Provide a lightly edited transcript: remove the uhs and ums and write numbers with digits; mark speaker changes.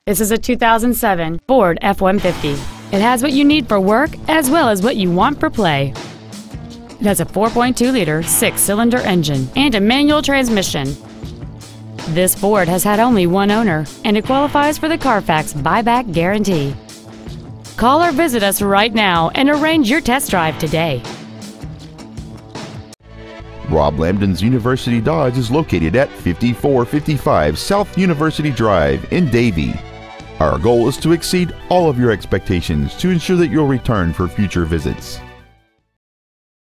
Speaker 1: This is a 2007 Ford F-150. It has what you need for work as well as what you want for play. It has a 4.2-liter 6-cylinder engine and a manual transmission. This Ford has had only one owner, and it qualifies for the Carfax buyback guarantee. Call or visit us right now and arrange your test drive today.
Speaker 2: Rob Lambdin's University Dodge is located at 5455 South University Drive in Davie. Our goal is to exceed all of your expectations to ensure that you'll return for future visits.